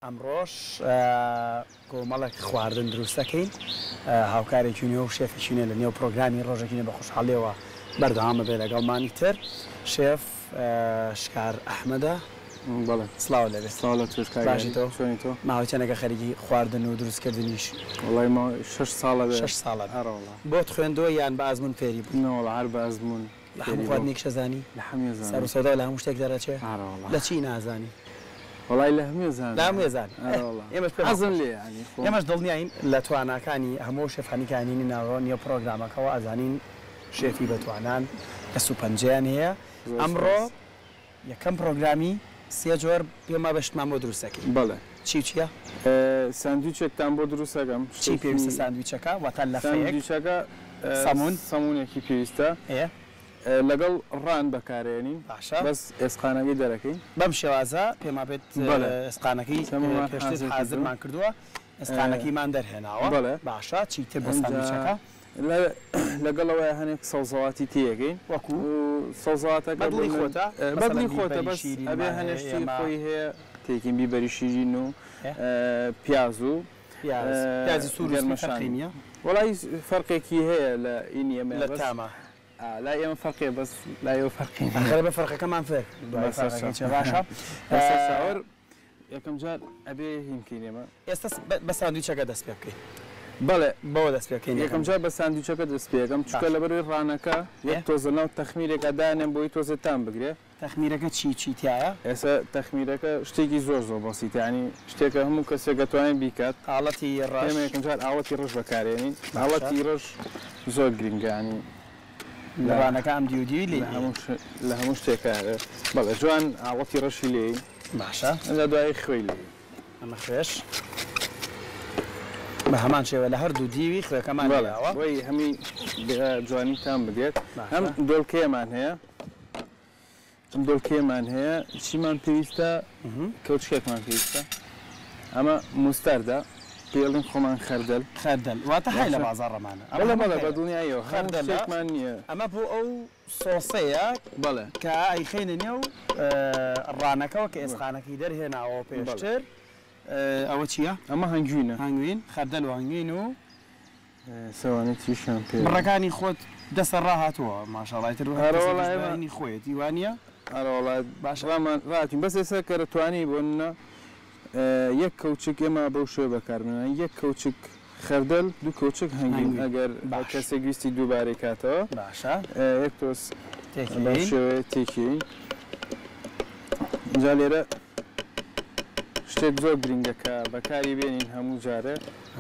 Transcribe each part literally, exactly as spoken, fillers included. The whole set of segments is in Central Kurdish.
ئەمڕۆژ کۆمەڵێک خواردن دروست دەکەین هاوکارێکی نوێ و شێفێکی نوێ لە نێو پرۆگرامی ڕۆژێکی بە خۆشحاڵیەوە بەردەوامە بێ لەگەڵمانی تر شێف شکار ئەحمەدە سڵاو لەبێت باشی تۆ ماوەی چەندێکە خەریکی خواردن و دروستکردنیش وڵای ما شش ساڵە شش ساڵە بۆت خوێندەوە یان بە ئازمون فێری بوو هەر بە ئازمون لە هەموو خواردنێک شەزانی لە هەموو سەر و سەودا لە هەموو شتێک دەرەچێ لە چی نازانی وڵای لە هەموو زان لا هەموو زان ئێمەش ئەزم لێ ئێمەش دڵنیاین لە تواناکانی هەموو شێفخانیکانی ناوە نیە پرۆگرامەکەەوە ئازانین شێفی بەتوانان کە سوپەنجیان هەیە ئەمڕۆ یەکەم پرۆگرامی سێ جۆر پێما بەشتمان بۆ دروستەکەی بەڵێ چی چییە؟ ساندویچێکتان بۆ دروستەکەم چی پێویستە ساندویچەکە واتە لە ساندویچەکە سەمون سەمونێکی پێویستە لەگەڵ ڕان بەکارێنین باشە بەس ئێسقانەکەی دەرەکەین بەم شێوازە پێما بێت ئێسقانەکەی پێشتر حازرمان کردووە ئێسقانەکەیمان دەرهێناوە باشە چیتر بە ساندویچەکە لەگەڵەوەی هەنێک سەوزەواتی تێگەین وەکو سەوزاتەکە بەدڵی خۆتە بەدڵی خۆتە بەس ئەبێ هەنێشتی خۆی هەیە تێکین بیبەری شیرین و پیاز و پیازی سوورمەشانینە وڵی فەرقێکی هەیە لە ئینی ئەمە لە تامە لا ئێمە فەرقێ بەس لا ئێوە فەرقی بە فەرقەکەمان فێر باشە ساوەر یەکەم جار ئەبێ هینکەین ئێمە ئێستا بە ساندویچەکە دەست پێ بکەین بەڵێ بەوە دەست پێکەین یەکەم جار بە ساندویچەکە دەست پێەکەم چکە لەبەروی ڕانەکە یەک تۆزە ناو تەخمیرێکە دانێن بۆی تۆزەتان بگرێ تەخمیرەکە چی چیتیایە ئێستا تەخمیرەکە شتێکی زۆر زۆر بەسیتانی شتێکە هەموو کەسێک دەتوانێت بیکات حاڵەتی ڕێمە یەکەم جار ئاوەتی ڕژ بەکارێنین ئاوەتی ڕژ زۆر گرنگانی لە ڕانەکە ئەم دیودی لە هەموو شتێکە بەڵێ جوان ئاوەتی ڕەشی لێ باشە لە دوای خوێی لێ ئەمە خوێش بە هەمان شێوە لە هەردوو دیوی خوێەکەمان وی هەمی جوانیتان بگێت هەم دۆڵکەیەمان هەیە ئەم دۆڵکەیەمان هەیە چیمان پێویستە کەوچکێکمان پێویستە ئەمە موستەردە پێڵین خۆمان خەردەل خەردەل واتە هەی لە بازاڕەمانە ئەمە بەڵێ بە دڵنیایەوە خەردەلێکمان نییە ئەمە بۆ ئەو سۆسەیە بەڵێ کە ئەیخێنە نێو ڕانەکەەوە کە ئێسخانەکەی دەرهێناوە پێشتر ئەوە چییە؟ ئەمە هەنگوینە هەنگوین خەردەل و هەنگوین و سەوانێتیشان پێ بڕەکانی خۆت دەسە ڕاهاتووە ماشاڵایتر هەرەوەڵی خۆیت دیوانە هەرەوەڵات باشڕامان ڕاتین بەس ئێستا کە دەتوانی بۆنە یەک کەوچک ئێمە بەو شوێ بەکارمێنان یەک کەوچک خەردەل دوو کەوچک هەنگین ئەگەر کەسێک ویستی دووبارەی کاتەوە باشە یەک تۆس شێوەیە تێکی جا لێرە شتێک زۆر گرنگە کە بەکاری بێنین هەموو جارە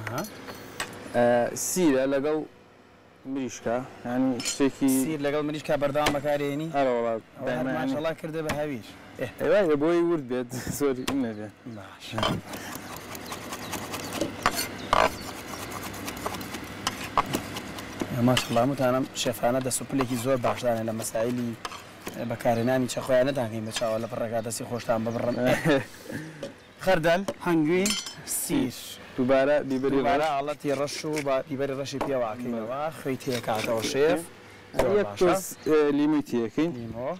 سیرە لەگەڵ مریشکە ینی شتێکی سیر لەگەڵ مریشکە بەردەوام بەکارێنی هەرەوەڵات ماشەڵا کردە بە هەویش ئێوە بۆی ورد بێت زۆر نەبێ ماشەڵا وتانم شێفانە دەسوپلێکی زۆر باشدانە لە مەسایلی بەکارێنانی چەخۆیان نەداگەین بە چاوە لە پڕێکا دەستی خۆشتان ببڕن خەردەل هەنگوین سیر دووبارە بیبەری حاڵەتی ڕەش و بیبەری ڕەشی پێواکەینەوە خوێی تێکاتەوە شێف لیمی تیەکەین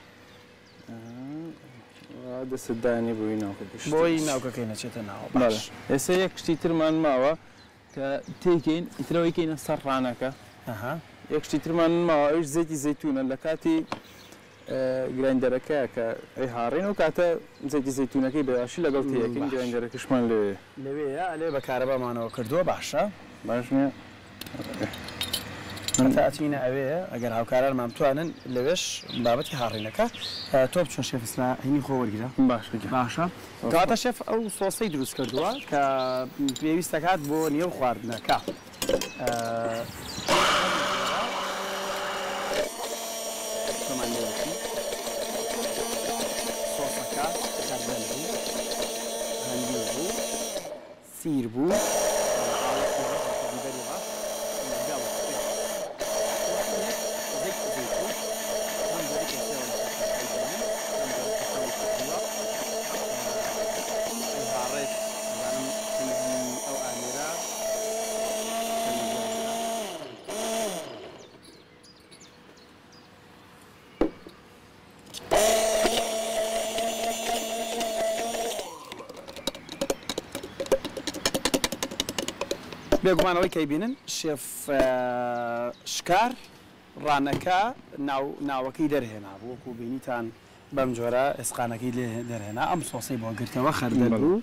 دەستدانی بۆی ناوکە بۆی ناوکەکەی نەچێتە ناوە ئێستا یەک کشتی ترمان ماوە کە تێکین ئیترەوەیکەینە سەر ڕانەکە یەک کشتی ترمان ماوە ئەوش زەیتی زەیتونە لە کاتی گرایندەرەکەیە کە ئەی هاڕین و کاتە زەیتی زەیتونەکەی بەباشی لەگەڵ تێیەکەین گرایندەرەکەشمان لەوێ لەوەیە لێ بەکارەبامانەوە کردووە باشە باش نییە تاچینە ئەوەیە ئەگەر هاوکارانمان بتوانن لەوێش بابەتی هاڕینەکە تۆ چۆن شێفسنا هینی خۆ وەرگرە باش باشە کاتە شێف ئەو سۆسەی دروست کردووە کە پێویست دەکات بۆ نێو خواردنەکە سۆسەکە خەردەل بوو هەنگوێ بوو سیر بوو بێگومانەوەی کەی بینن شێف شکار ڕانەکە ناوەکەی دەرهێنا وەکو بینیتان بەم جۆرە ئێسقانەکەی لێ دەرهێنا ئەم سۆسی بۆ گرتەوە خەردەل بوو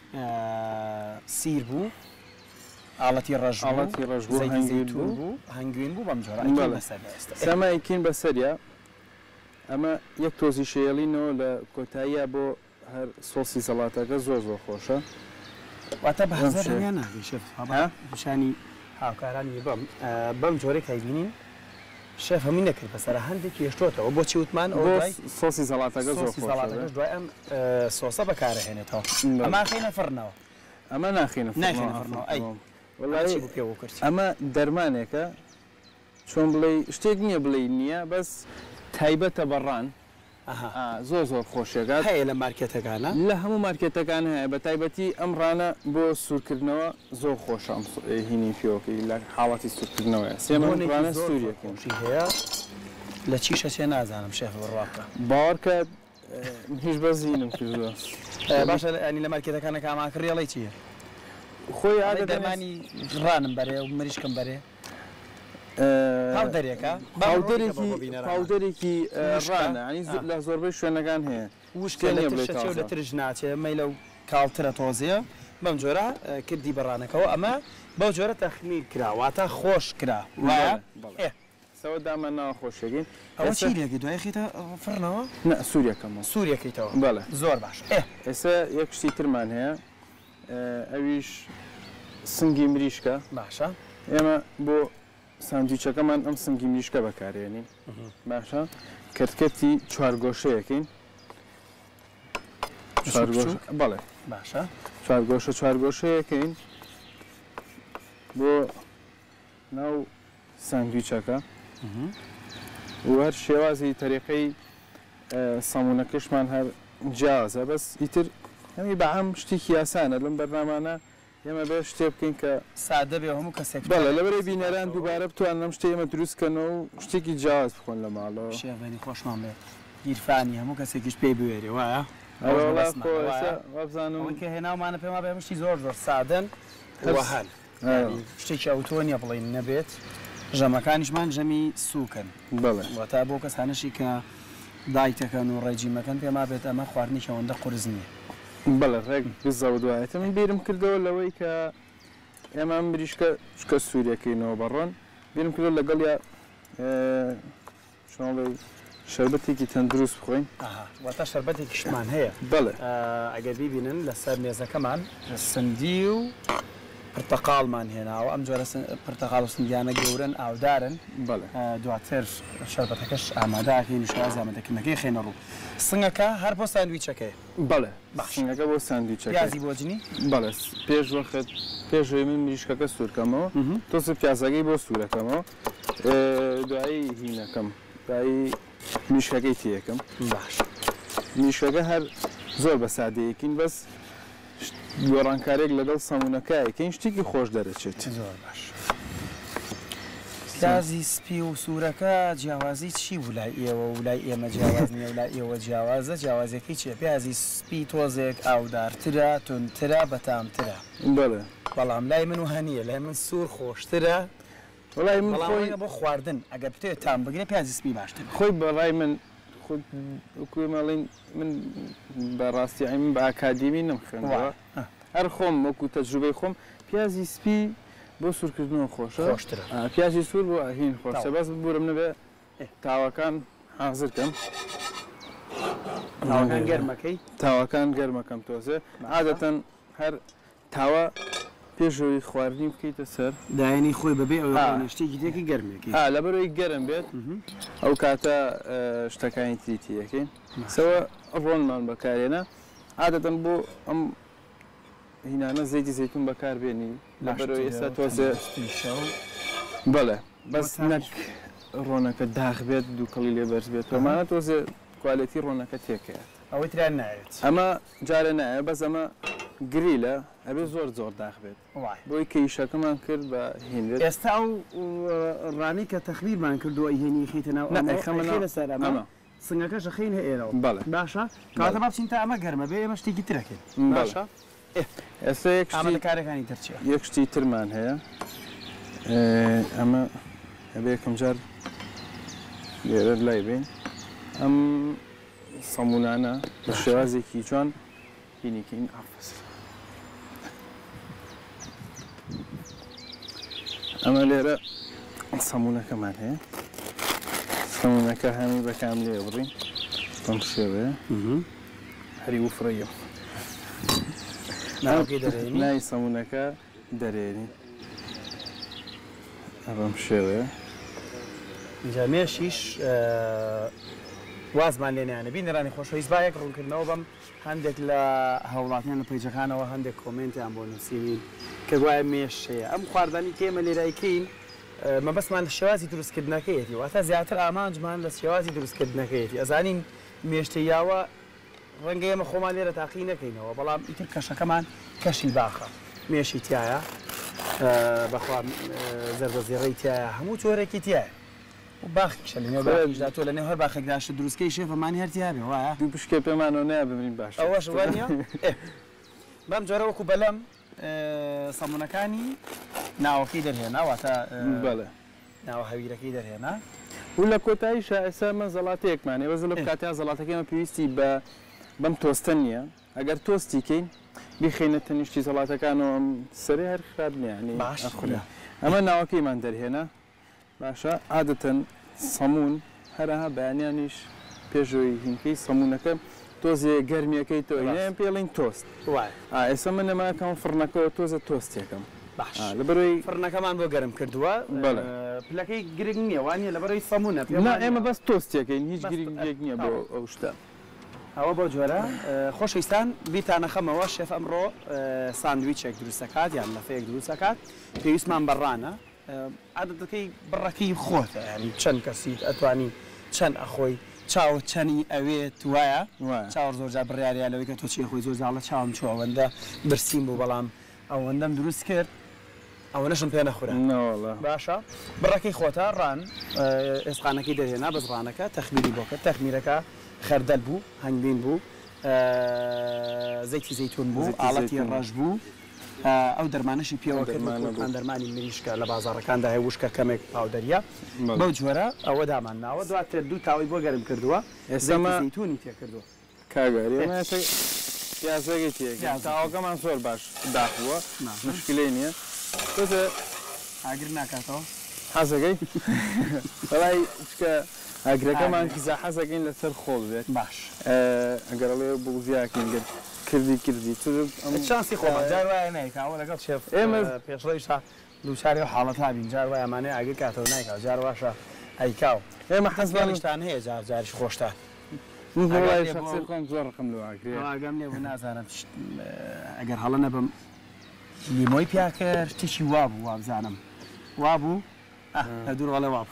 سیر بوو ئاڵەتی ڕەژڵەتی ڕژ بوو هەنگوین بوو بەم جۆرە سەمایکین بەسەریە ئەمە یەک تۆزی شێڵینەوە لە کۆتاییە بۆ هەر سۆسی سەڵاتەکە زۆر زۆر خۆشە واتە بەهزار ناگەی شێف پیشانی هاوکارانی بەم بەم جۆرەی کەیبینین شێف هەمووی نەکرد بەسەرە هەندێکی هێشتۆتەوە بۆچی وتمان سۆسی سەڵاتەکە زۆر سەڵاتەکەش دوای ئەم سۆسە بەکارەهێنێتەوە ئەمە خینە فڕنەوە ئەمە ناخینە ناخینەفڕنەوە ئەی وڵی پێوە کرد ئەمە دەرمانێکە چۆن بڵێ شتێک نییە بڵێ نییە بەس تایبەتە بەڕان زۆر زۆر خۆشیێکات هەیە لە مارکێتەکانە لە هەموو مارکێتەکان هەیە بە تایبەتی ئەم ڕانە بۆ سوورکردنەوە زۆر خۆشە هینی فیۆکەی لە حاڵاتی سوورکردنەوە سێمەڕانە سووریەکەشی هەیە لە چیشە چێ نازانم شێف بڕاکە باوەڕکە هیچ بەزینم کردووە باشە ئەنی لە مارکێتەکانە کاماکڕێڵی چییە؟ خۆی دەرمانی ڕانم بەرێ و مریشکم بەرێ پاودەرێکە پاودەرێکی ڕانە ئەنی لە زۆربەی شوێنەکان هەیە وشکە لە ترش ناچێ مەی لەو کاڵترە تۆزیە بەم جۆرە کردی بەڕانەکەەوە ئەمە بەو جۆرە تەخمیر کراواتە خۆش کرا وایە سەوە دامە ناوە خۆشەگەین ئەوە چی لێگە دوای خیتە فڕنەوە سووریەکەمە سووریەکەیتەوە بەڵێ زۆر باش ئێستا یەک شتی ترمان هەیە ئەویش سنگی مریشکە باشە ئێمە بۆ ساندویچەکەمان ئەم سنگی مریشکە بەکارێنین باشە کەتکەتی چوارگۆشەیەکەین بەڵێ باشە چوارگۆشە چوارگۆشەیەکەین بۆ ناو ساندویچەکە و هەر شێوازی تەریقەی سەمونەکەشمان هەر جیازە بەس ئیتر هەمی بەعام شتێکی یاسانە لەم بەرنامانە ئێمە بێ شتێ بکەین کە سادە بێ هەموو کەسێک بەڵێ لەبەرەی بینەران دووبارە بتوان لەم شتێ ئێمە دروستکەنەوە و شتێکی جیاواز بخۆن لە ماڵەوە شێڤێنی خۆشمان بێت گیرفانی هەموو کەسێکیش پێی بوێرێ وایە وابزانم کە هێناومانە پێما بێ شتی زۆر زۆر سادەن هەل شتێکی ئەوتۆ نیە بڵین نەبێت ژەمەکانیشمان ژەمی سووکن بڵێ تا بۆ کەسانشی کە دایتەکەن و ڕێجیمەکەن پێما بێت ئەمە خواردنی ئەوەندە قورس نییە بەڵێ ڕێک بزەوە دوایەتە من بیرم کردەوە لەوەی کە ئێمە مریشکە شکە سووریەکەینەوە بەڕۆن بیرم کردو لەگەڵ یا چۆڵی شەربەتێکی تەندروست بخۆین واتە شەربەتێکیشمان هەیە بەڵێ ئەگەر بیبینن لەسەر مێزەکەمان سندی و پرتەقاڵمان هێناوە ئەم جۆرە پرتەقاڵ و سندیانە گەورن ئاودارن دواتر شەربەتەکەش ئاماداکەین شواز ئامادەکردنەکەی خێنە ڕوو سنگەکە هەر بۆ ساندویچەکەی بەڵێ سنگەکە بۆ ساندویچەکە پیازی بۆجنی بەڵێ پێش وەخت پێشوەی من مریشکەکە سوورکەمەوە تۆسە پیازەکەی بۆ سوورەکەمەوە دوایی هینەکەم دوایی مریشکەکەی تێیەکەم باش مریشکەکە هەر زۆر بە سادەیەکین بەس گۆڕانکارێک لەگەڵ سەمونەکەیەکەین شتێکی خۆش دەرەچێت زۆر باش پیازی سپی و سوورەکە جیاوازی چی ولای ئێوە ولای ئێمە جیاواز نیە ولای ئێوە جیاوازە جیاوازەکەی چیە پیازی سپی تۆزێک ئاودارترە تونترە بەتامترە بەڵێ بەڵام لای من و هەنیە لای من سوور خۆشترە وڵای من خۆی بۆ خواردن ئەگەر بتێت تام بگرێ پیازی سپی باشتر خۆی بەڕای من کوێمەڵین من بەڕاستی من بە ئاکادیمی نەمخێنەوە هەر خۆم وەکو تەجروبەی خۆم پیازی سپی بۆ سوورکردنەوە خۆشە خۆشترە پیازی سوور بۆ هین خۆشە بەس بورم نەبێ تاوەکان حازرکەم تاوەکان گەرمەکەی تاوەکان گەرمەکەم تۆزێ عادەتەن هەر تاوە پێشەوەی خواردنی بکەیتە سەر داینی خۆی بەبێ شتێکی دێکی گەرمێکی لەبەرەوەی گەرم بێت ئەو کاتە شتەکانی تریتیەکەین سەوە ڕۆنمان بەکارێنە عادەتەن بۆ ئەم هینانە زەیتی زەیتون بەکاربێنی لەبەرەوەی ئێستا تۆزێ بەڵێ بەس نەک ڕۆنەکە داغ بێت دووکەڵی لێ بەرز بێت ئەمانە تۆزێ کوالەتی ڕۆنەکە تێکەیە ئەوەی تران ناوێت ئەمە جارە نایە بەس ئەمە گریلە ئەبێ زۆر زۆر داغ بێت بۆی کەیشەکەمان کرد بە هێنێت ئێستا و ڕانی کە تەخبیرمان کردووە هێنی خیتەنەوە لەسەر ئەمە سنگەکەش خین هێرەوە بەڵێ باشە کاتە بچین تا ئەمە گەرمە بێ ئێمە شتێکی ترەکەین باشە ئێستا کارەکانی ترچێ یەک شتی ترمان هەیە ئەمە ئەبێ یەکەم جار لێرە لای بین ئەم سەمونانە بە شێوازێکی جوان بینیکەین ئافس ئەمە لێرە سەمونەکەمان هەیە سەمونەکە هەمی بەکام لێ بڕین بەم شێوەیە هەری وفڕەیە نای سەمونەکە دەرێنی بەم شێوەیە اینجا مێشیش وازمان لێنیانە بینەرانی خۆشەویست با یەک ڕوونکردنەوە بەم هەندێک لە هەوڵاتیان لە پەیجەکانەوە هەندێک کۆمنتیان بۆ نووسین کە گوایە مێش هەیە ئەم خواردنی کێمە لێرایکەین مەبەستمان لە شێوازی دروستکردنەکەیەتی واتە زیاتر ئامانجمان لە شێوازی دروستکردنەکەیەتی ئەزانین مێشتەیاوە ڕەنگە ئێمە خۆمان لێرە تاقی نەکەینەوە بەڵام ئیتر کەشەکەمان کەشی باخە مێشی تایە بەخوا زەربەزیڕەی تایە هەموو تۆرێکی تایە باخیشە لەنێو باخیشدا تۆ لەنێو هەر باخێکداشت دروستکەی شێفەمانی هەرتیا بێ وایە دوو پشکێ پێمانەوە نایە ببرین باش ئەوەش وانە بەم جۆرە وەکو بەلەم سەمونەکانی ناوەکەی دەرهێنا واتە بەڵێ ناوە هەویرەکەی دەرهێنا و لە کۆتاییشە ئێستا مە زەڵاتەیەکمان ێوە لە کاتیان زەڵاتەکەمە پێویستی بە بەم تۆستە نییە ئەگەر تۆستیکەین بیخینە تەنیشتی زەڵاتەکانەوە سەری هەر خراپ نییە باش ئەمە ناوەکەیمان دەرهێنا باشە عادەتەن سەمون هەرەها بەیانیانیش پێشەوەی هینکەی سەمونەکە تۆزێ گەرمیەکەی تۆ پێڵین تۆست ئێستا من نەماکەم فڕنەکەەوە تۆزە تۆستێکم لەبەرەوەی فڕنەکەمان بۆ گەرم کردووە پلەکەی گرنگ نییە وانە لەبەرەوەی سەمونە ئێمە بەس تۆستێکین هیچ گرنگێک نییە بۆ ئەو شتە ئەوە بۆ جۆرە خۆشەویستان بیتانەخەمەوە شێف ئەمڕۆ ساندویچێک دروستەکات یان لەفەیەک دروستەکات پێویستمان بەڕانە عادەتەکەی بڕەکەی خۆتە ینی چەند کەسیت ئەتوانی چەند ئەخۆی چاوە چەنی ئەوێت وایە چاوە زۆرجار بڕیاریا لەوەی کە تۆ چی خۆی زۆرجاڵە چاوم چوە ئەوەندە برسیم بوو بەڵام ئەوەندەم دروست کرد ئەوە نەشم پێ نەخورە باشە بڕەکەی خۆتە ڕان ئێسقانەکەی دەهێنا بەزڕانەکە تەخمیری بۆ کرد تەخمیرەکە خەردەل بوو هەنگبین بوو زەیتی زەیتون بوو ئاڵەتی ڕەش بوو ئەو دەرمانشی پێوە کردمان دەرمانی مریشکە لە بازاڕەکاندا هەیە وشکە کەمێک پاودەریە بەو جۆرە ئەوە دامان ناوە دواتر دوو تاوی بۆ گەرم کردووە ئێستا زەیتونی تێ کردووە کاگەری پیازەکەی تێک تاوەکەمان زۆر باش داخووە مشکلەی نییە تۆزە ئاگر ناکاتەوە حەزەکەی بەڵای چکە ئاگرەکەمان کیزا حەزەکەین لەسەر خۆڵ بێت باش ئەگەڕڵێ بوزیاکەین گرت کردی کردی چانسی خۆمە جار وایە نایکاوە لەگەڵ شێف ئێمە پێشڕۆیشە دووچاری و حاڵەت هابین جار وایە ئەمانەیە ئاگر کاتەوە نایکاو جار واشە ئەیکاو ئێمە حەزبانشتان هەیە جار جاریش خۆشتان زۆر ڕقم لەواگەم لێ بوو نازانم ئەگەر هەڵە نەبم لیمۆی پیاکرد تیشی وابوو وابزانم وابوو لە دوور وەڵێ وابوو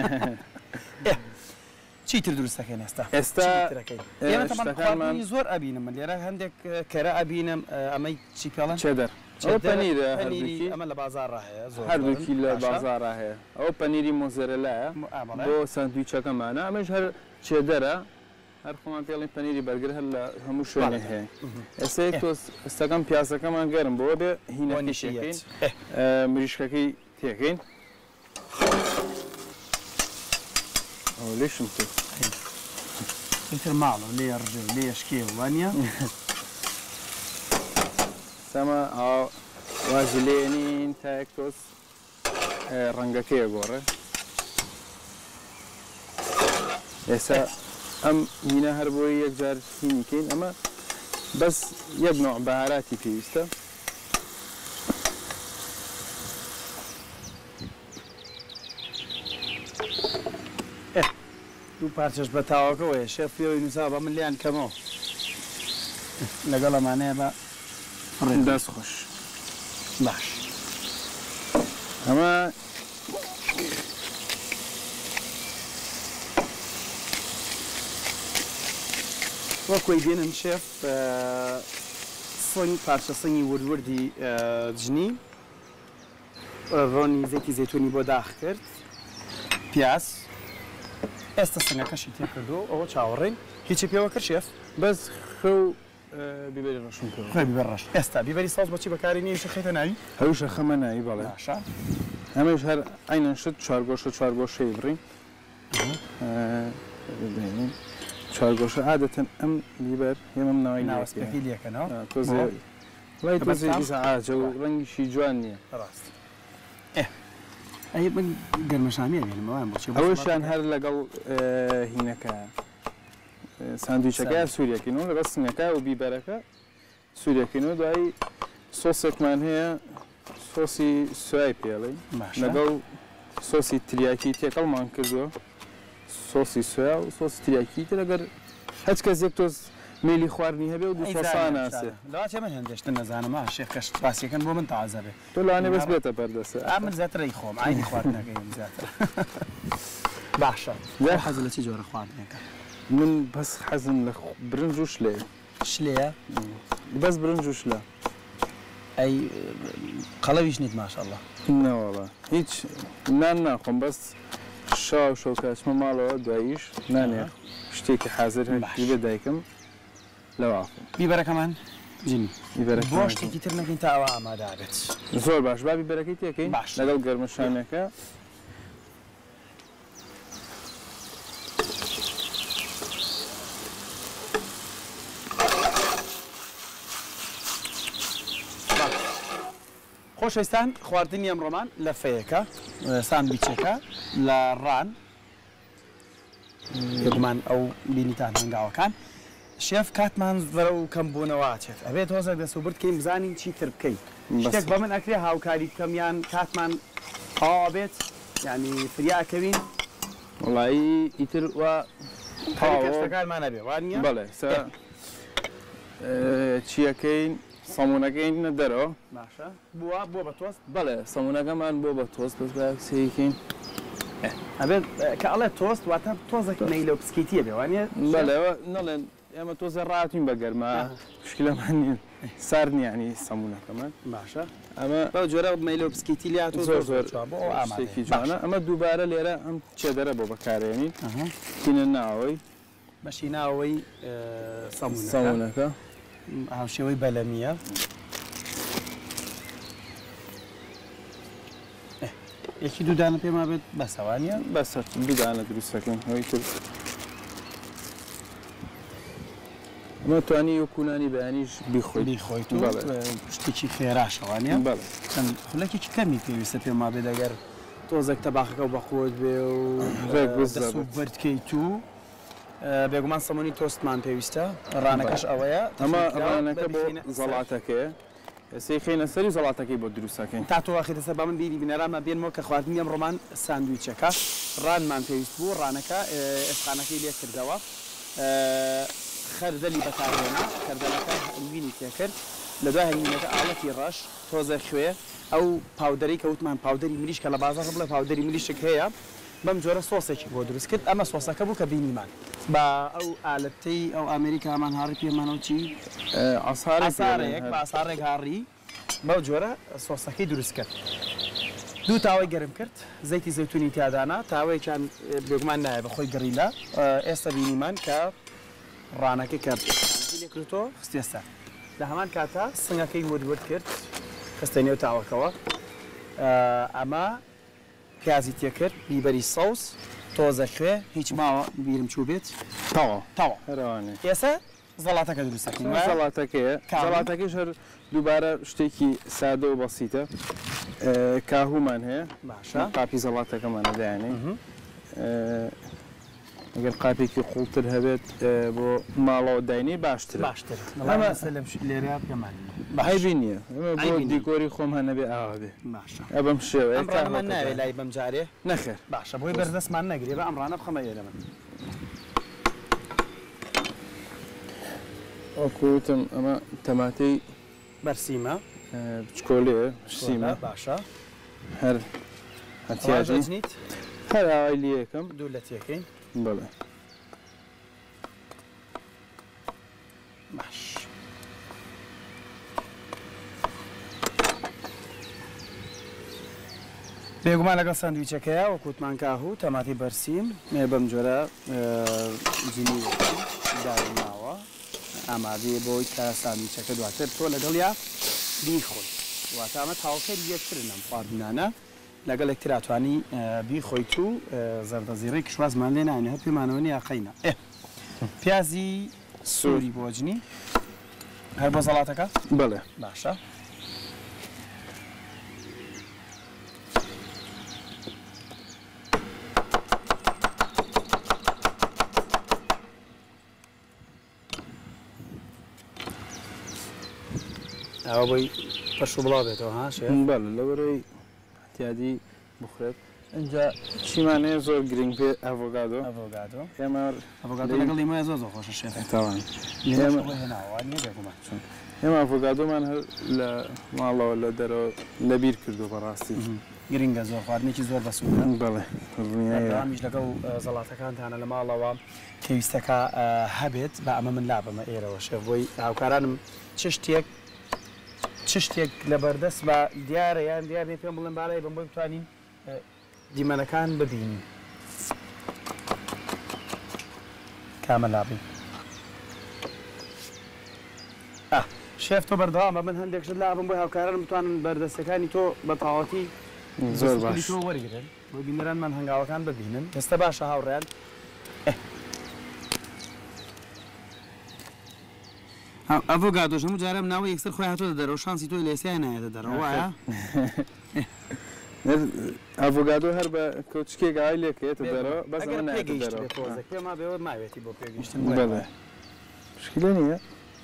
چیتر دروستەکەین ئێستا ئێستا ئێمە زۆر ئەبینم من لێرە هەندێک کەرە ئەبینم ئەمەی چی پێڵەن چێدەر ئەو پەنیرە ئەمە لە بازاڕ هەیە هەردووکی لە بازاڕ هەیە ئەو پەنیری مۆزەرەلایە بۆ ساندویچەکەمانە ئەمەش هەر چێدەرە هەر خۆمان پێڵین پەنیری بەرگر هەر لە هەموو شوێنێ هەیە ئێستا تۆس ئێستاکەم پیاسەکەمان گەرم بۆ بێ هینەنیشەکەین مریشکەکەی تێکەین ئەو لێشم کرد ئیتر ماڵە لێ ڕژێ لێشکێ وانە سەمە وازی لێنین تا یەک تۆس ڕەنگەکەیە گۆڕێ ئێستا ئەم هینە هەر بۆی یەکجار هینیکەین ئەمە بەس یەک نوع بەهاراتی پێویستە دوو پارچەش بە تاوەکەوەیە شێف پێوەی نووسا بە من لیان کەمەوە لەگەڵ ئەمانەیە بە دەست خۆش باش ئەمە وەکوی بێنن شێف سۆنی پارچە سەنگی وردوردی جنی ڕۆنی زەیتی زەیتونی بۆ داخ کرد پیاس ئێستا سەنگەکەشی تێ کردو ئەوە چاوەڕێن هیچی پێوە کرد شێف بەس خەو بیبەری ڕەشم کرد خۆی بیبەر ڕەش ئێستا بیبەری ساڵ بۆچی بەکاری نییە خێتە ناوی هەوشە خەمە ناوی بەڵێ باشە ئەمەش هەر ئاینەن شت چوارگۆشە چوارگۆشەی بڕین ببینین چوارگۆشە عادەتەن ئەم بیبەر هێمەم ناوی ناوەسپێکی لێکەنەوە تۆزێ وڵای تۆزێ ئیزعاجە و ڕەنگیشی جوان نییە ڕاست ئەی گەرمەشامیە بێنمەوەیان بۆچی ئەوەشیان هەر لەگەڵ هینەکە ساندویچەکە سووریەکەینەوە لەگەڵ سنگەکە و بیبەرەکە سووریەکەینەوە دوایی سۆسێکمان هەیە سۆسی سوای پێڵێ لەگەڵ سۆسی تریاکی تێکەڵمان کردووە سۆسی سویا و سۆسی تریاکی تر ئەگەر هەچ کەسێک تۆز مێلی خواردنی هەبێ و دوو سۆسان ناسێ داواتێ من هەندێشتن نەزانمە شێخ کەش باسیەکەن بۆ من تازە بێ تۆ لەوانێ بەس بێتە بەردەسە من زیاترەی خۆم ئاینی خواردنەکەیم زیاتر باشە حەزت لە چی جۆرە خواردنەکە من بەس حەزم لە برنج و شلێ شلەیە بەس برنج و شلە ئەی قەڵەویش نیت ماشەڵڵا نەوەڵە هیچ نان ناخۆم بەس شاو شەو کاچمە ماڵەوە دواییش نانێ شتێکی حازر هەیە بێ دایکم لەواخۆم بیبەرەکەمان جنی بیبەرەکە بۆ شتێکی تر نەکەین تا ئەوە ئامادە بێت زۆر باش با بیبەرەکەی تێکەین لەگەڵ گەرمەشانەکە خۆشەویستان خواردنی ئەمڕۆمان لە فەیەکە ساندویچەکە لە ڕان یەکمان ئەو بینیتان هەنگاوەکان شێف کاتمان بەرە و کەم بوونەوەچێت ئەبێت تۆزێک دەسوبرد بکەین بزانین چی تر بکەین شتێک بە من ئەکرێ هاوکاری بکەمیان کاتمان تەواو بێت یعنی فریاکەوین وڵایی ئیتر وە تاوەکارمان نەبێ وانە بەڵێ چیەکەین سەمونەکەین دەرەوە باشە بووە بۆ بە تۆست بەڵێ سەمونەکەمان بۆ بە تۆست بەس سەیەکەین ئەبێت کە ئەڵێ تۆست واتە تۆزێک مەیلە و پسکیتیە بێ وانە بەڵێەوە نەڵێن ئێمە تۆزە ڕاتین بە گەرما شکلەمان نیە سار نیانی سەمونەکەمان باشە ئەمە بەو جۆرە مەیلە و پسکیتی لات زۆر زۆر شتێکی جوانە ئەمە دووبارە لێرە ئەم چێدەرە بۆ بەکارێنین تینە ناوەی بەشی ناوەی سەمونەکە هاوشێوەی بەلەمیە یەکی دوودانە پێما بێت بەسەوانە بەسەر دوودانە دروستەکەن هەوەی تر ئەمە توانی وەکوونانی بەیانیش بیخۆی بیخۆیت و شتێکی خێراشەوانە چەند خولەکێکی کەمی پێویستە پێما بێت ئەگەر تۆزێک تەباخەکە و بەخۆت بێ و دەسوب بەردکەیت و بێگومان سەمونی تۆستمان پێویستە ڕانەکەش ئەوەیە ئەمە ڕانەکە بۆ زەڵاتەکەیە ئێسەی خێنە سەری زەڵاتەکەی بۆ دروستەکەین تا تۆ واخیتە سەر با من بینی بنەرانمە بێنمەوە کە خواردنی ئەم ڕۆمان ساندویچەکە ڕانمان پێویست بوو ڕانەکە ئێسخانەکەی لێ کردەوە خەردەلی بەکارهێنا خەردەلەکە هەلوینی تێکرد لە دوای هەلوینەکە ئاڵەتی ڕەش تۆزە خوێ ئەو پاودەری کەوتمان پاودەری مریش کە لە بازاڕ بڵێ پاودەری مریشک هەیە بەم جۆرە سۆسێکی بۆ دروست کرد ئەمە سۆسەکە بوو کە بینیمان بە ئەو ئالەتەی ئەو ئەمریکامان هاڕی پێمانەوە چی ئاسارێک بە ئاسارێک هاڕی بەو جۆرە سۆسەکەی دروست کرد دوو تاوای گەرم کرد زەیتی زەیتونی تیادانا تاوەیەکیان بێگومان نایە بەخۆی گڕیلە ئێستا بینیمان کە ڕانەکە کە لێ کردۆ خستێستا لە هەمان کاتا سنگەکەی وردورد کرد خستە نێو تاوەکەوە ئەمە پیازی تێکرد بیبەری سەوس تۆزە خوێ هیچ ماوە بیرم چوو بێت تاوە تاوە هەروانێ ئێستا زەڵاتەکە دروستەکەین زەڵاتەکەیە زەڵاتەکەش هەر دووبارە شتێکی سادە و بەسیتە کاهومان هەیە باشە قاپی زەڵاتەکەمانە دایانێ ئەگەر قاپێکی قوڵتر هەبێت بۆ ماڵەوە داینی باشتر باشتر ئەمە لێرە پێمان بەهایبی نییە بۆ دیکۆری خۆم هەنەبێ ئاوا بێ باشە ئەبەم شێوەیە ئەمڕانەمان ناوێت لای بەم جارێ نەخێر باشە بۆی بەردەستمان نەگرێ بە ئەمڕانە بخەمە لێرە من وەکوتم ئەمە تەماتەی بەرسیمە بچکۆلێ سیمە باشە هەر هەتیاژنیت هەر ئاوای لێ یەکەم دوو لە تێکەین بەڵێ باش بێگومان لەگەڵ ساندویچەکەیە وەکوتمان کاهوو تەماتی بەرسیم مێ بەم جۆرە جینی داوناوە ئامادەیە بۆی کە ساندویچەکە دواتر تۆ لەگەڵیا بیخۆی واتە ئەمە تاوەکەی یەکترن ئەم خواردنانە لەگەڵ یەکتر ئاتوانی بیخۆیت و زەردەزیڕەی کشوازمان لێ ناینە هەر پێمانەوە نیە قەینە پیازی سووری بۆجنی هەر بۆ سەڵاتەکە بەڵێ باشە ئەوە بۆی پەش و بڵاو بێتەوە ها شێف بەڵێ لەوەرەی احتیاجی بخورێت اینجا چیمانەیە زۆر گرنگ پێ ئەڤۆکادۆ ئەڤۆکادۆ ئێمە ئەڤۆکادۆ لەگەڵ لیمۆیە زۆر زۆر خۆشە شێف تاوان ئێمە هێناوە نییە بێگومان چون ئێمە ئەڤۆکادۆمان هەر لە ماڵەوە لە دەرەوە لەبیر کردو بەڕاستی گرنگە زۆر خواردنێکی زۆر بەسوودە بەڵێ ئەمیش لەگەڵ زەڵاتەکانتانە لە ماڵەوە پێویستەکە هەبێت بە ئەمە من لابمە ئێرەوە شێف بۆی هاوکارانم چ شتێک چ شتێک لە بەردەست بە دیارە یان دیار نێ پێم بڵێن باڵێ بم بۆی بتوانین دیمەنەکان ببینین کامە لابی شێف تۆ بەردەوام بە من هەندێک شت لابم بۆی هاوکارانم بتوانن بەردەستەکانی تۆ بە تەواوەتی زۆر باش تۆ وەرگرن بۆ بینەرانمان هەنگاوەکان ببینن ئێستا باشە هاوڕێیان ئەڤۆکادۆش هەموو جارە ناوی یەکسەر خۆی هاتۆ دەرەوە شانسی تۆی لێسیای نایەتە دەرەوە وایە ئەڤۆکادۆ هەر بە کەوچکێک ئای لێکێتە دەرەوە بەس ئەمە نایەتە دەرەوە پێما بێوە ماوێتی بۆ پێگەیشتن بەڵێ مشکلە نییە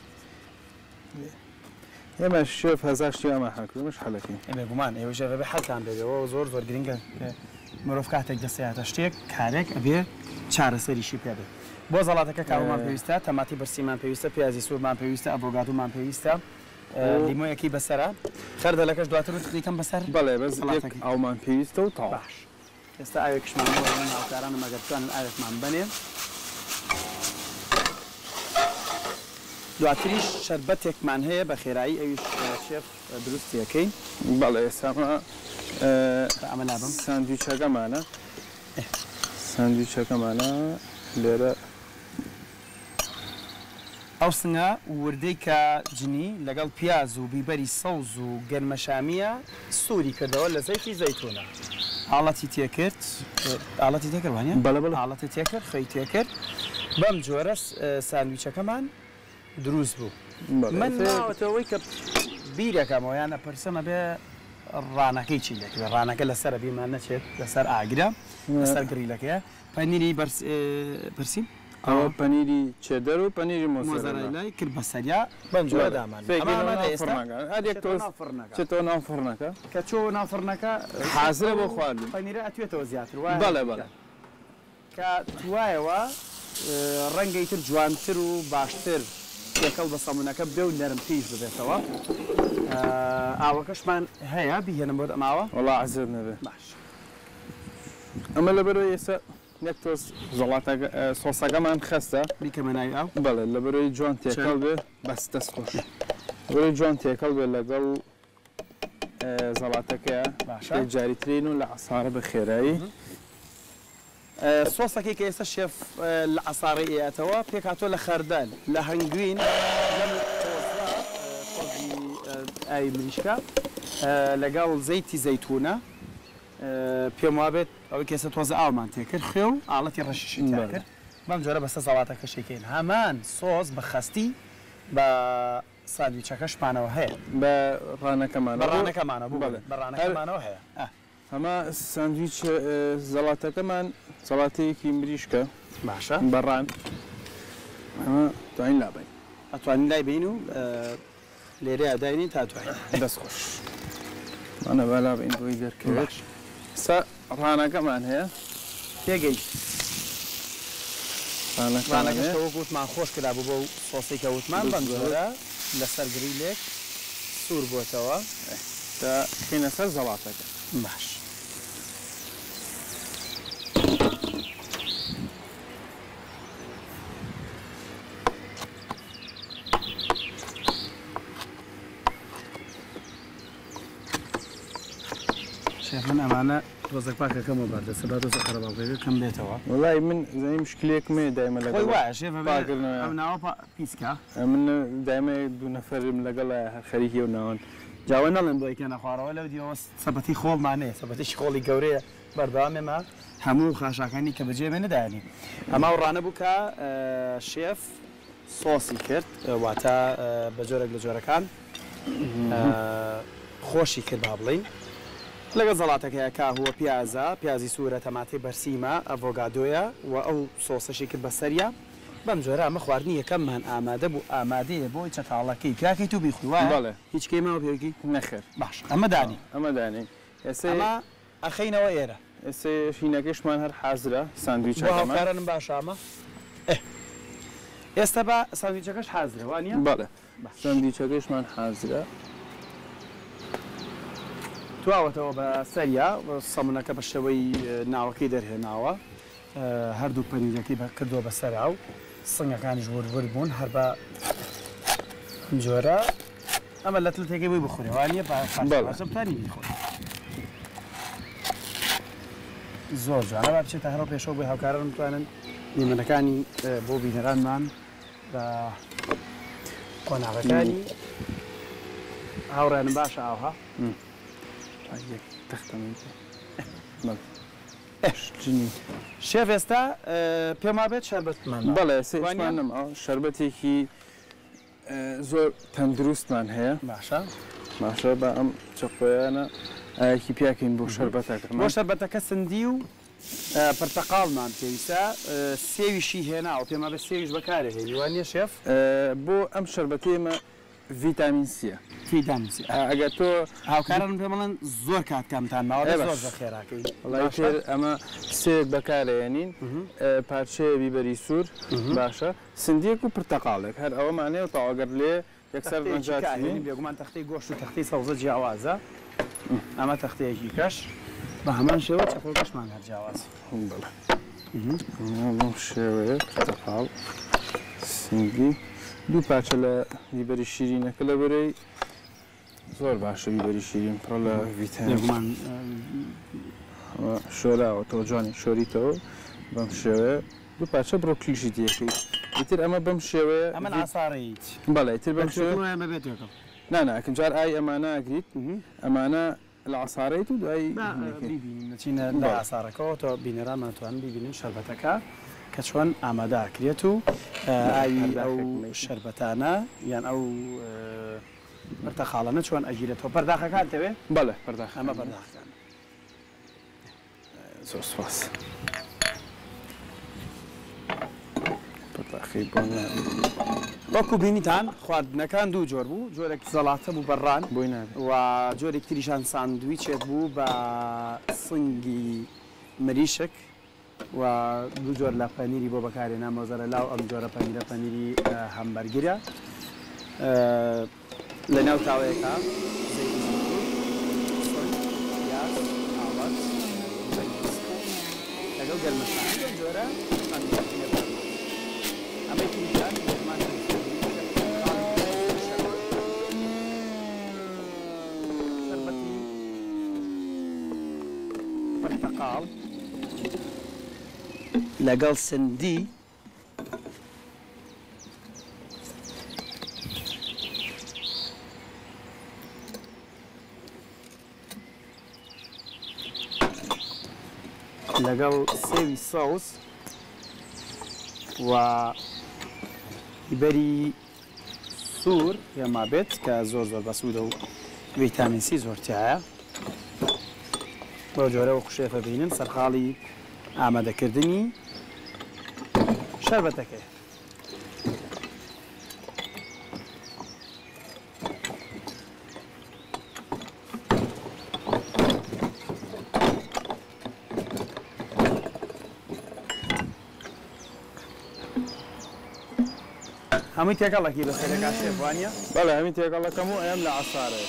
ئێمە شێف هەزار شتی ئەمە حاکردمش حەلەکەین ئێمە گومان ئێوە ژێڤە بێ حەلتان بێتەوە زۆر زۆر گرنگە مرۆڤ کاتێک دەستێتە شتێک کارێک ئەبێ چارەسەریشی پێ بێت بۆ زەڵاتەکە کاومان پێویستە تەماتی بەرسیمان پێویستە پیازی سوورمان پێویستە ئەڤۆکادۆمان پێویستە لیمۆیەکی بەسەرە خەردەلەکەش دواتر دیکەم بەسەر بەڵێ بەس ئاومان پێویستە و تاو باش ئێستا ئاوێکشمان هاوکارانم ئەگەر بتوانن ئاوێکمان بنێ دواتریش شەربەتێکمان هەیە بە خێرایی ئەویش شێف دروستیەکەین بەڵێ ئێستامە ئەمە لابم ساندویچەکەمانە ساندویچەکەمانە لێرە ئەو سنگە وردەی کە جنی لەگەڵ پیاز و بیبەری سەوز و گەرمەشامیە سووری کردەوە لە زەیتی زەیتونە ئاڵەتی تێکرد ئاڵەتی تێکرد وانە بەڵێ بەڵێ ئاڵەتی تێکرد خەی تێکرد بەم جۆرە ساندویچەکەمان دروست بوو من ناوەتەوەی کە بیرەکەمەوە یانە پرسەمە بێ ڕانەکەی چی لێکرد ڕانەکە لەسەر بیمان نەچێت لەسەر ئاگرە لەسەر گریلەکەیە پەنیری پرسیم ئەوە پەنیری چێدەر و پەنیری مۆزەرەلای کرد بەسەریا بەم جۆرە دامان چێتەوە ناو فڕنەکە کە چۆ ناو فڕنەکە حازرە بۆ خواردن پەنیرە ئەتوێتەوە زیاتر وایە بەڵێ بەڵێ کە توایەوە ڕەنگەی تر جوانتر و باشتر تێکەڵ بە سەمونەکە بێ و نەرم پیش ببێتەوە ئاوەکەشمان هەیە بیهێنم بۆ ئەماوە وەڵا عەزیز نەبێ باش ئەمە لەبەرەوەی ئێستا یەک تۆز زەڵاتەکە سۆسەکەمان خەستە بیکەمە ناوی ئاو بەڵێ لەبەرەوەی جوان تێکەڵ بێ بەس دەست خۆش لەبەرەوەی جوان تێکەڵ بێ لەگەڵ زەڵاتەکەیە باشە جاریترین و لە عەسارە بە خێرایی سۆسەکەی کە ئێستا شێف لە عەساڕی ئێتەوە پێکاتۆ لە خەردەل لە هەنگوین ئای مریشکە لەگەڵ زەیتی زەیتونە پێم وابێت ئەوەی کێسە تۆزە ئاومان تێکرد خوێ و ئاڵەتی ڕەشیشی تێکرد بەم جۆرە بەسە زەڵاتەکە شێکین هەمان سۆز بە خەستی بە ساندویچەکەشمانەوە هەیە بە ڕانەکەمان بەڕانەکەمانە بوو بە ڕانەکەمانەوە هەیە ئەمە ساندویچ زەڵاتەکەمان زەڵاتەیەکی مریشکە باشە بەڕان ئەمە توانین لابین ئەتوانین لای بین و لێرە ئەداینین تا توانین دەست خۆش مانە بە لابین بۆی دەرکەوێت سا ڕانەکەمان هەیە تێگەیشت ڕانەکەمان وەکوتمان خۆش کرا بوو بۆ سۆسی کەوتمان بەم جۆرە لەسەر گریلێک سوور بۆتەوە تا خینە سەر زەڵاتەکە باش شێف من ئەمانە تۆزێک پاکەکەمەوە بەردەستە بە دۆزە قەرەباڵگەکە کەم بێتەوە وڵای من زەی مشکلێک مێ دایمە لەگەڵ خۆی وایە شێفە پاکردنەوە. ئەم ناوە پیسکە من دایمە دوو نەفەرم لەگەڵ خەریکی و ناوەن جاوە نەڵێن بۆی کە نەخوارەوە لەو دیەوە سەبەتی خۆڵمانەیە سەبەتیشی خۆڵی گەورەیە بەردەوامێمە هەموو خاشاکانی کە بەجێ بێ نەدانی ئەمە ڕانە بوو کە شێف سۆسی کرد واتە بە جۆرێک لە جۆرەکان خۆشی کرد با بڵین لەگە زەڵاتەکەیە کاهوە پیازە پیازی سوورە تەماتی بەرسیمە ئەڤۆگادۆیە و ئەو سۆسەشی کرد بەسەریە بەم جۆرە ئەمە خواردنی یەکەممان ئامادە بوو ئامادەیە بۆی چەتاڵەکەی کراکەی تو بیخوای هیچ کەیمەوە پێوەکی نەخێر باش ئەمە دانی ئەمە دانی ئێمە ئەخەینەوە ئێرە ئێستا شینەکەشمان هەر حازرە ساندویچەکەم باشامە ئێستا بە ساندویچەکەش حازرە وانە بەڵێ ساندویچەکەشمان حازرە تواوەتەوە بە سەریا سەمونەکە بە شێوەی ناوەکەی دەرهێناوە هەردوو پەنیرەکەی کردووە بەسەرا و سنگەکانیش وەرور بوون هەر بە جۆرە ئەمە لە تلتێکی بووی بخورێ وانە بەپانی بیخۆ زۆر جوانە با بچێتە هەرەوە پێشەوە بۆی هاوکاران بتوانن نیمەنەکانی بۆ بینەرانمان بە قۆناغەکانی هاوڕێنم باشە ئاوها شێف ئێستا پێما بێت شەربەتمان بەڵێ سێوانم ئەو شەربەتێکی زۆر تەندروستمان هەیە باشە باشە بە ئەم چقۆیانە ئاەکی پیاکەین بۆ شەربەتەکە بۆ شەربەتەکە سندی و پرتەقاڵمان پێویستە سێویشی هێنا و پێما بە سێویش بەکارە هێنی وانە شێف بۆ ئەم شەربەتێمە ڤیتامین سیە فیدامی ئەگەر تۆ هاوکاران پێ بڵێن زۆر کاتکەمتان ماوە زۆر خێراکەی وڵای ئەمە سێک بەکارێنین پارچەیە بیبەری سوور باشە سندیەک و پرتەقاڵێک هەر ئەوەمانەیە تاواگەر لێ یەکسەر بێگومان تەختی گۆشت و تەختی سەوزە جیاوازە ئەمە تەختەیەکی کەش بە هەمان شێوە چەقۆکەشمان هەر جیاواز بەڵێ شێوەیە پرتەقاڵ سنگی دوو پارچە لە بیبەری شیرینەکە لە بەرەی زۆر باشە بیبەری شیرین پڕە لە ڤیتامین شۆراوە تۆ جوانی شۆریتەوە بەم شێوەیە دوو پارچە بڕۆکلیشی دیەکەی ئیتر ئەمە بەم شێوەیە ئەمە ئاساڕیت بەڵێ ئیتر بەم شێوەیە بێتەکەم ناناکەم جار ئای ئەمانە ئەگریت ئەمانە لە عسارەیت و دوایی بچینە لە ئاسارەکەەوە تۆ بینەرانمانتوان ببینن شەربەتەکە کە چۆن ئامادەکرێت و ئاوی ئەو شەربەتانە یان ئەو پرتەقاڵانە چۆن ئەگیرێتەوە پەرداخەکان دەوێ بەڵێ پەرداخ ئەمە پەرداخەکان زۆر سپاس پەرداخی بۆ وەکو بینیتان خواردنەکان دوو جۆر بوو جۆرێک زەڵاتە بوو بەڕان بۆی نابێت و جۆرێک تریشان ساندویچێک بوو بە سنگی مریشک و دوو جۆر لە پەنیری بۆ بەکارێنا مۆزەرە لاو ئەم جۆرە پەنیرە پەنیری هەمبەرگرە لە ناو تاوەیەکە لەگەڵ گەرمەسان جۆرە ئەمەی تریشان شەربەتی پرتەقاڵ لەگەڵ سندی لەگەڵ سێوی ساوس و بیبەری سوور پێما بێت کە زۆر زۆر بەسوودە و ڤیتامین سی زۆرتیایە بۆ جۆرە وەکو شێفە بینن سەرخاڵی ئامادەکردنی شەربەتەکەی هەمووی تێکەڵێکی بەسەرێکا شێف وانە بەڵێ هەمی تێکەڵەکەم و ئەم لە عسارەیە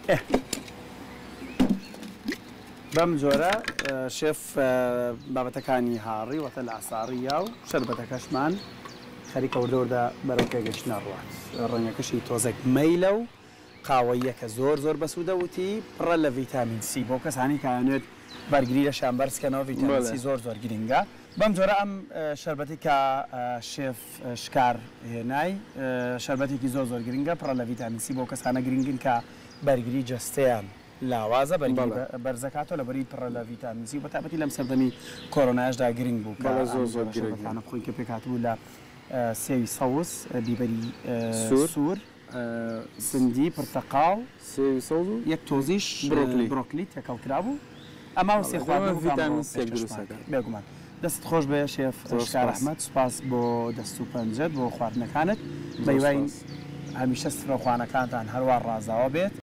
بەم جۆرە شێف بابەتەکانی هاڕی وەتە لە ئاساڕیە و شەربەتەکەشمان خەریکە وردەوردە بەرەو پێگەشتنە ڕوات ڕەنگەکەشی تۆزێک مەیلە و قاوەیەکە زۆر زۆر بەسوودەوتی پڕە لە ڤیتامین سی بۆ کەسانی کەوێت بەرگری لە شامبەرزکەنەوە ڤیتامین سی زۆر زۆر گرنگە بەم جۆرە ئەم شەربەتی کە شێف شکار هێنای شەربەتێکی زۆر زۆر گرنگە پڕە لە ڤیتامین سی بۆ کەسانە گرنگن کە بەرگری جەستەیان لاوازە بەرزەکاتەوە لە بەری پڕە لە ڤیتامین سی بە تابەتی لەم سەردەمی کۆرۆنایشدا گرنگ بوو کە زۆر زۆر گرنگانە خۆی کە پێکاتبوو لە سێوی سەوس بیبەری سوور سندی پرتەقاڵ یەک تۆزیش بڕۆکلی تێکەڵ کرابوو ئەما سێ خواردن ڤیتامین سی دروستەکە بێگومان دەست خۆش بێ شێف شکار ئەحمەد سوپاس بۆ دەست و پەنجەت بۆ خواردنەکانت بەیوای هەمیشە سفرەخوانەکانتان هەروە ڕازاوە بێت